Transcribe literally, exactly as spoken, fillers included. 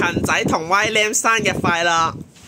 陳仔同 Y Lam 生日快樂！